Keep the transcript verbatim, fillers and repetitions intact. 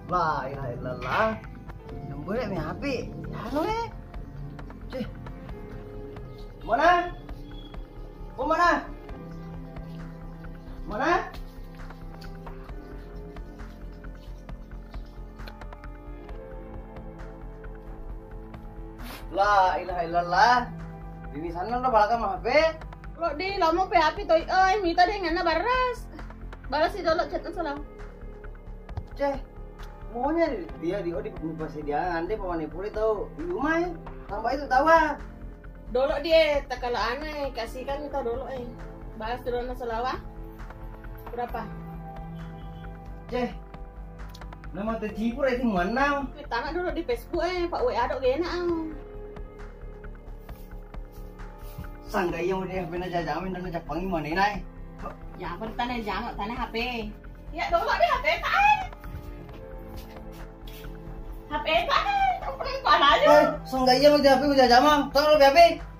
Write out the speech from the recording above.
La ilaha illallah. Yang boleh mi H P. Ya no eh. Cih. Mana? Oh mana? Mana? La ilaha illallah. Ini sana lo balakan H P. Lo di lamo P H P toy ay mita deh ngana baras. Baras si dolo chat salam. Ceh. Maunya dia di oh di pasti dia ande pemani puri tahu di rumah ya. Tambah itu tawa. Dolo dia tak kalau aneh kasihkan kita dolo eh. Balas dulu na salawa. Berapa? Ceh. Nama tercipur itu mana? Tanya dulu di Facebook eh, Pak W A dok gena ang. Sangga yang udah pernah jajamin dan ngajak panggil mana ini? Ya, bertanya jangan tanya H P. Ya dolo di H P tay. H P tay, tak pernah pala aja. Eh, sangga yang udah H P udah jamang, tahu lo H P?